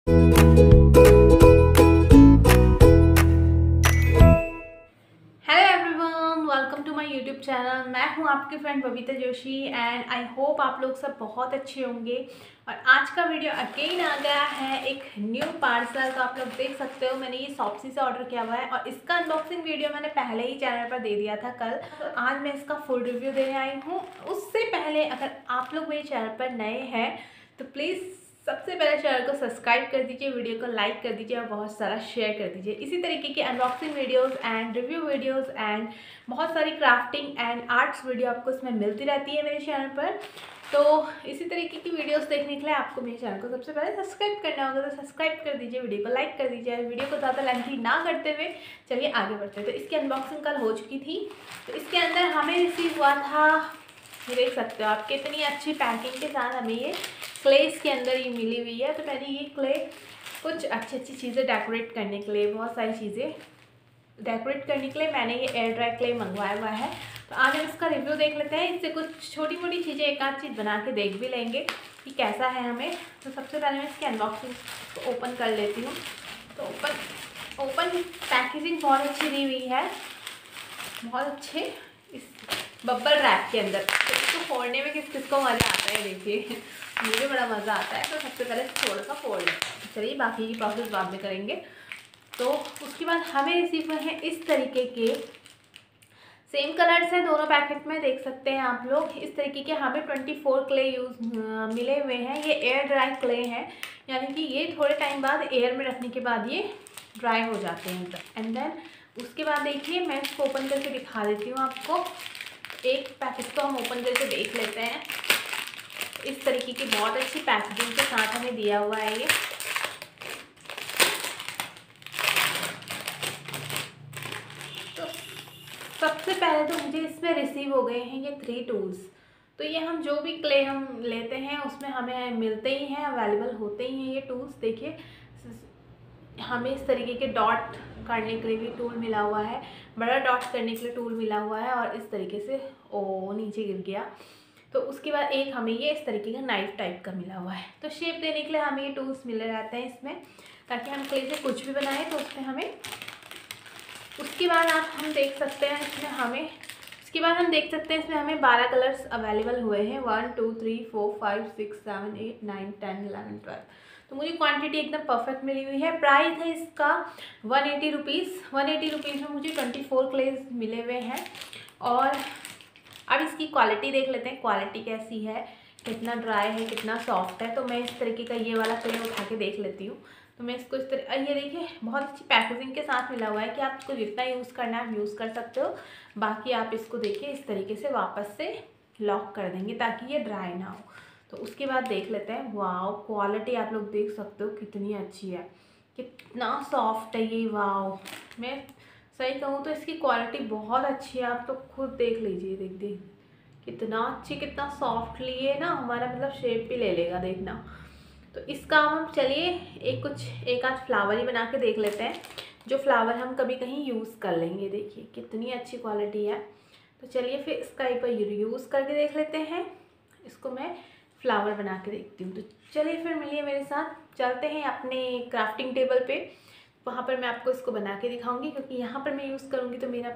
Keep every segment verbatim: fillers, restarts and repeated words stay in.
YouTube channel. मैं हूं आपकी friend Babita Joshi and I hope आप लोग सब बहुत अच्छे होंगे। और आज का वीडियो अगेन आ गया है एक न्यू पार्सल। तो आप लोग देख सकते हो मैंने ये शॉप्सी से ऑर्डर किया हुआ है और इसका अनबॉक्सिंग वीडियो मैंने पहले ही चैनल पर दे दिया था कल। तो आज मैं इसका फुल रिव्यू देने आई हूँ। उससे पहले अगर आप लोग मेरे चैनल पर नए हैं तो प्लीज़ सबसे पहले चैनल को सब्सक्राइब कर दीजिए, वीडियो को लाइक कर दीजिए और बहुत सारा शेयर कर दीजिए। इसी तरीके की unboxing videos and review videos and बहुत सारी क्राफ्टिंग एंड आर्ट्स वीडियो आपको इसमें मिलती रहती है मेरे चैनल पर। तो इसी तरीके की वीडियोस देखने के लिए आपको मेरे चैनल को सबसे पहले सब्सक्राइब करना होगा। तो सब्सक्राइब कर दीजिए, वीडियो को लाइक कर दीजिए। वीडियो को ज़्यादा लेंथी ना करते हुए चलिए आगे बढ़ते हैं। तो इसकी अनबॉक्सिंग कल हो चुकी थी। तो इसके अंदर हमें रिसीव हुआ था, ये देख सकते हो आप कितनी अच्छी पैकिंग के साथ हमें ये क्ले इसके अंदर ये मिली हुई है। तो मैंने ये क्ले कुछ अच्छी अच्छी चीज़ें डेकोरेट करने के लिए, बहुत सारी चीज़ें डेकोरेट करने के लिए मैंने ये एयर ड्राई क्ले मंगवाया हुआ है। तो आज हम इसका रिव्यू देख लेते हैं। इससे कुछ छोटी मोटी चीज़ें एक आध चीज़ बना के देख भी लेंगे कि कैसा है हमें। तो सबसे पहले मैं इसकी अनबॉक्सिंग को ओपन कर लेती हूँ। तो ओपन ओपन पैकेजिंग बहुत अच्छी दी हुई है, बहुत अच्छे इस बब्बल रैप के अंदर। तो इसको फोड़ने में किस किस को मज़ा आता है, देखिए मुझे बड़ा मज़ा आता है। तो सबसे पहले थोड़ा सा फोड़ लेते हैं, चलिए बाकी की प्रोसेस बाद में करेंगे। तो उसके बाद हमें रिसीव हुए हैं इस तरीके के सेम कलर्स हैं दोनों पैकेट में, देख सकते हैं आप लोग। इस तरीके के हमें ट्वेंटी फोर क्ले यूज़ मिले हुए हैं। ये एयर ड्राई क्ले हैं, यानी कि ये थोड़े टाइम बाद एयर में रखने के बाद ये ड्राई हो जाते हैं। एंड देन उसके बाद देखिए मैं इसको ओपन करके दिखा देती हूँ आपको। एक पैकेट को हम ओपन करके देख लेते हैं। इस तरीके की बहुत अच्छी पैकेजिंग के साथ हमें दिया हुआ है ये। तो सबसे पहले तो मुझे इसमें रिसीव हो गए हैं ये थ्री टूल्स। तो ये हम जो भी क्ले हम लेते हैं उसमें हमें मिलते ही हैं, अवेलेबल होते ही हैं ये टूल्स। देखिए हमें इस तरीके के डॉट करने के लिए भी टूल मिला हुआ है, बड़ा डॉट करने के लिए टूल मिला हुआ है और इस तरीके से ओ नीचे गिर गया। तो उसके बाद एक हमें ये इस तरीके का नाइफ टाइप का मिला हुआ है। तो शेप देने के लिए हमें ये टूल्स मिले रहते हैं इसमें, ताकि हम क्ले से कुछ भी बनाएं तो उसमें हमें। उसके बाद आप हम देख सकते हैं इसमें हमें उसके बाद हम देख सकते हैं इसमें हमें बारह कलर्स अवेलेबल हुए हैं। One two three four five six seven eight nine ten eleven twelve. तो मुझे क्वांटिटी एकदम परफेक्ट मिली हुई है। प्राइस है इसका one eighty rupees. One eighty rupees में मुझे ट्वेंटी फोर क्लेज मिले हुए हैं। और अब इसकी क्वालिटी देख लेते हैं, क्वालिटी कैसी है, कितना ड्राई है, कितना सॉफ्ट है। तो मैं इस तरीके का ये वाला क्ले उठा के देख लेती हूँ। तो मैं इसको इस तरह, ये देखिए बहुत अच्छी पैकेजिंग के साथ मिला हुआ है कि आप इसको जितना यूज़ करना है आप यूज़ कर सकते हो। बाकी आप इसको देखिए इस तरीके से वापस से लॉक कर देंगे ताकि ये ड्राई ना हो। तो उसके बाद देख लेते हैं। वाओ, क्वालिटी आप लोग देख सकते हो कितनी अच्छी है, कितना सॉफ्ट है ये। वाओ, मैं सही कहूँ तो इसकी क्वालिटी बहुत अच्छी है। आप तो खुद देख लीजिए, देख देख कितना अच्छी, कितना सॉफ्टली है ना, हमारा मतलब शेप भी ले लेगा, देखना। तो इसका हम चलिए एक कुछ एक आध फ्लावर ही बना के देख लेते हैं, जो फ्लावर हम कभी कहीं यूज़ कर लेंगे। देखिए कितनी अच्छी क्वालिटी है। तो चलिए फिर इसका एक बार यूज़ करके देख लेते हैं। इसको मैं फ्लावर बना के देखती हूँ। तो चलिए फिर मिलिए मेरे साथ, चलते हैं अपने क्राफ्टिंग टेबल पे। वहाँ पर मैं आपको इसको बना के दिखाऊंगी, क्योंकि यहाँ पर मैं यूज़ करूँगी तो मेरा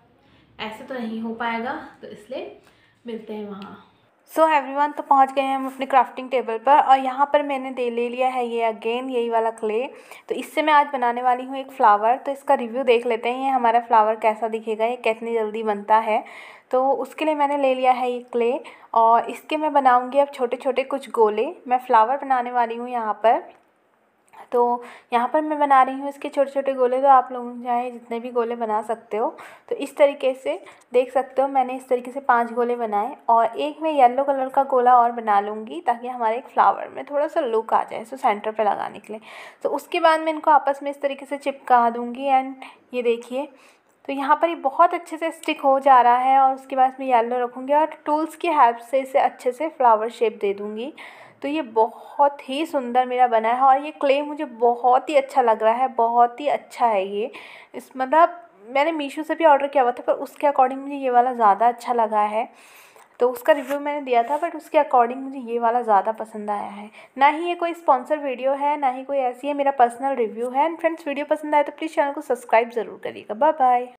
ऐसे तो नहीं हो पाएगा। तो इसलिए मिलते हैं वहाँ। सो so एवरीवन, तो पहुंच गए हैं हम अपने क्राफ्टिंग टेबल पर और यहाँ पर मैंने दे ले लिया है ये अगेन यही वाला क्ले। तो इससे मैं आज बनाने वाली हूँ एक फ़्लावर। तो इसका रिव्यू देख लेते हैं, ये हमारा फ्लावर कैसा दिखेगा, ये कितनी जल्दी बनता है। तो उसके लिए मैंने ले लिया है ये क्ले और इसके मैं बनाऊँगी अब छोटे छोटे कुछ गोले। मैं फ़्लावर बनाने वाली हूँ यहाँ पर। तो यहाँ पर मैं बना रही हूँ इसके छोटे छोटे गोले। तो आप लोग चाहे जितने भी गोले बना सकते हो। तो इस तरीके से देख सकते हो मैंने इस तरीके से पांच गोले बनाए और एक मैं येलो कलर का गोला और बना लूँगी, ताकि हमारे एक फ्लावर में थोड़ा सा लुक आ जाए, सो सेंटर पे लगाने के लिए। तो उसके बाद मैं इनको आपस में इस तरीके से चिपका दूँगी। एंड ये देखिए, तो यहाँ पर ये बहुत अच्छे से स्टिक हो जा रहा है। और उसके बाद मैं येलो रखूँगी और टूल्स की हेल्प से इसे अच्छे से फ्लावर शेप दे दूँगी। तो ये बहुत ही सुंदर मेरा बना है और ये क्ले मुझे बहुत ही अच्छा लग रहा है, बहुत ही अच्छा है ये। इस मतलब मैंने मीशो से भी ऑर्डर किया हुआ था, पर उसके अकॉर्डिंग मुझे ये वाला ज़्यादा अच्छा लगा है। तो उसका रिव्यू मैंने दिया था, बट उसके अकॉर्डिंग मुझे ये वाला ज़्यादा पसंद आया है। ना ही ये कोई स्पॉन्सर वीडियो है, ना ही कोई ऐसी है, मेरा पर्सनल रिव्यू है। एंड फ्रेंड्स, वीडियो पसंद आए तो प्लीज़ चैनल को सब्सक्राइब ज़रूर करिएगा। Bye bye.